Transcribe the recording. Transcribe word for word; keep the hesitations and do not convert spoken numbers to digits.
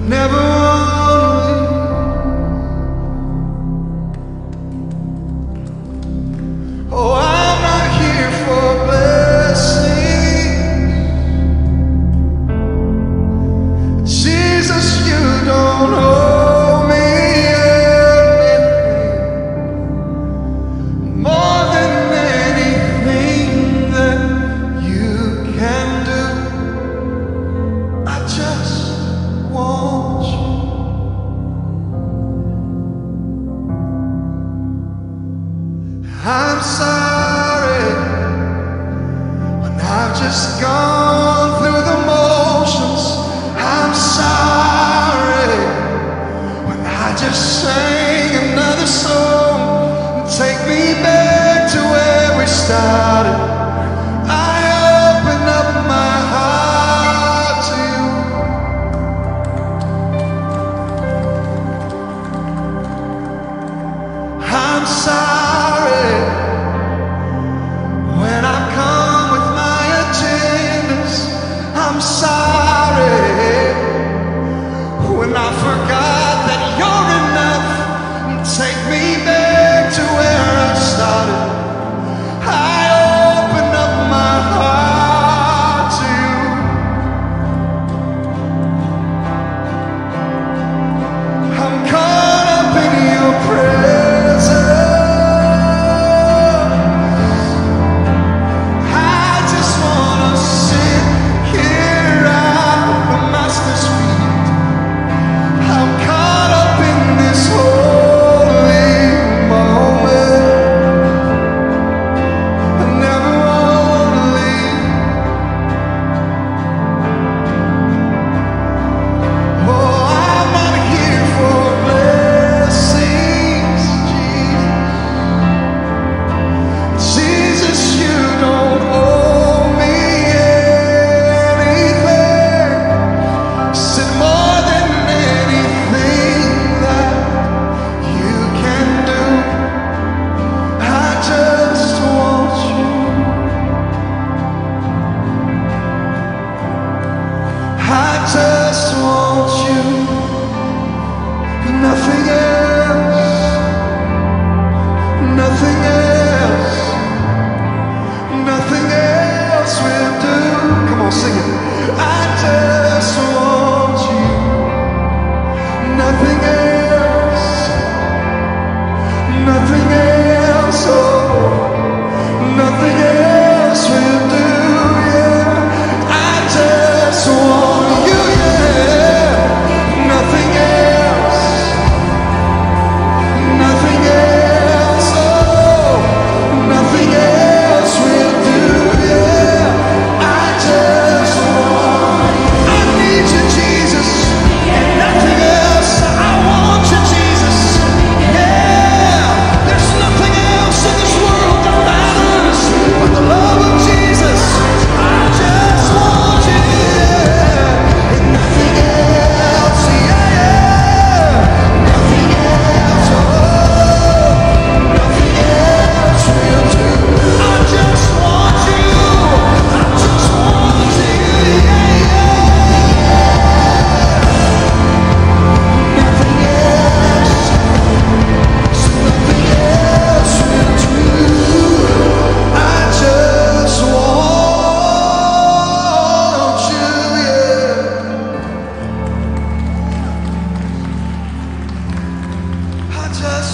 never wanna leave. Oh, I'm not here for blessings. Jesus, you don't owe me anything more than anything that you can do. I just want you. I'm sorry when I've just gone through the motions. I'm sorry when I just sang another song. Take me back to where we started. I open up my heart to you. I'm sorry when I come with my agendas. I'm sorry when I forgot that you're enough. Take me back to where I started. I open up my heart to you. I'm caught up in your presence. I just wanna sit here at the Master's feet. I'm caught up in this holy moment. I never wanna leave. Oh, I'm not here for blessings, Jesus. Jesus, you don't owe me anything. Said more than anything that you can do. I just want you. I just want you. Nothing else. Nothing else. Nothing else will do. Come on, sing it. I just want you. Nothing else. Nothing else. Oh, nothing else will do. Yeah. I just want you. Yeah. Nothing else. Nothing else. Oh, nothing else will do. Yeah. I just want. I need you, Jesus. And nothing else. I want you, Jesus. Yeah. There's nothing else in this world that matters but the love of Jesus. I just want you. Yeah. And nothing else. Yeah, yeah. Nothing else. Oh, nothing else will do. I just want you. I just want you. Yeah, yeah. Nothing else. Nothing else will do. I just want you. Yeah. I just